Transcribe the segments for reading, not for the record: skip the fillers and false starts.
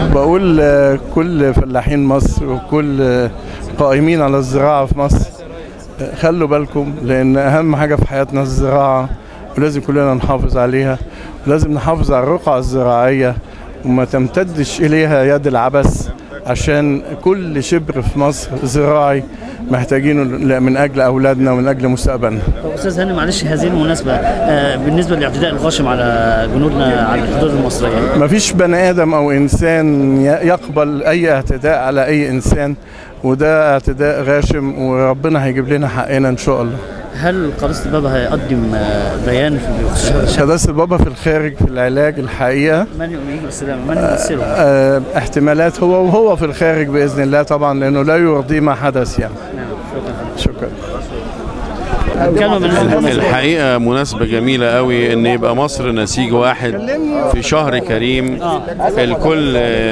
بقول كل فلاحين مصر وكل قائمين على الزراعة في مصر خلوا بالكم، لأن أهم حاجة في حياتنا الزراعة، ولازم كلنا نحافظ عليها، ولازم نحافظ على الرقعة الزراعية وما تمتدش إليها يد العبث، عشان كل شبر في مصر زراعي محتاجينه من أجل أولادنا ومن أجل مستقبلنا. أستاذ هاني، معلش هذه المناسبة بالنسبة للاعتداء الغاشم على جنودنا على الحدود المصرية، مفيش بني آدم أو إنسان يقبل أي اعتداء على أي إنسان، وده اعتداء غاشم وربنا هيجيب لنا حقنا إن شاء الله. هل قداسة البابا هيقدم بيان في قداسة البابا في الخارج في العلاج الحقيقة؟ من يؤمن بالسلامة؟ من يمثله؟ احتمالات وهو في الخارج بإذن الله طبعا، لأنه لا يرضي ما حدث يعني. شكرا. الحقيقة مناسبة جميلة قوي ان يبقى مصر نسيج واحد في شهر كريم، الكل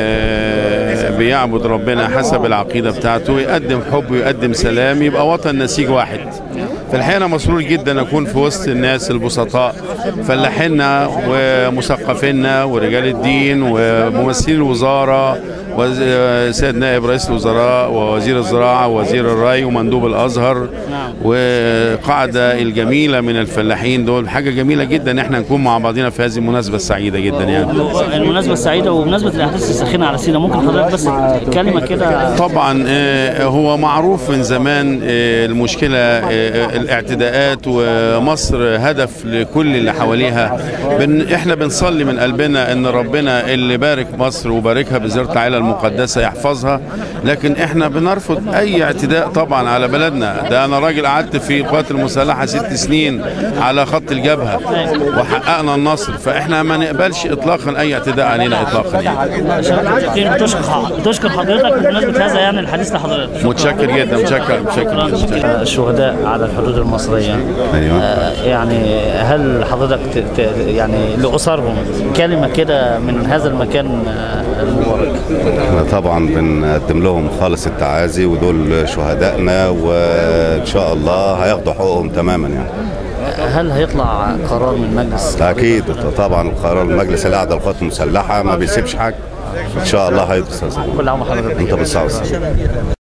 بيعبد ربنا حسب العقيدة بتاعته، يقدم حب ويقدم سلام، يبقى وطن نسيج واحد. في الحقيقة أنا مسرور جدا أكون في وسط الناس البسطاء، فلاحينا ومثقفينا ورجال الدين وممثلين الوزارة وسيد نائب رئيس الوزراء ووزير الزراعة ووزير الري ومندوب الأزهر وقاعدة الجميلة من الفلاحين دول. حاجة جميلة جدا ان احنا نكون مع بعضنا في هذه المناسبة السعيدة جدا يعني. المناسبة السعيدة وبمناسبة الأحداث الساخنة على سيناء، ممكن حضرتك بس كلمة كده؟ طبعا هو معروف من زمان المشكلة الاعتداءات، ومصر هدف لكل اللي حواليها. احنا بنصلي من قلبنا ان ربنا اللي بارك مصر وباركها بزيارة العائلة المقدسة يحفظها، لكن احنا بنرفض اي اعتداء طبعا على بلدنا. ده انا راجل قعدت في القوات المسلحة 6 سنين على خط الجبهة وحققنا النصر، فاحنا ما نقبلش اطلاقا اي اعتداء علينا اطلاقا يعني. بتشكر حضرتك بمناسبة هذا يعني الحديث لحضرتك. متشكر جدا. متشكر. الشهداء على الحدود المصرية، ايوه يعني هل حضرتك يعني لأسرهم كلمة كده من هذا المكان المبارك؟ احنا طبعا بنقدم لهم خالص التعازي، ودول شهدائنا وان شاء الله هياخدوا حقوقهم تماما يعني. هل هيطلع قرار من مجلس؟ اكيد طبعا، القرار المجلس الاعلى للقوات المسلحه ما بيسيبش حاجه، ان شاء الله هيدرس. كل عام وحضرتك انت بالصحه والسلامه.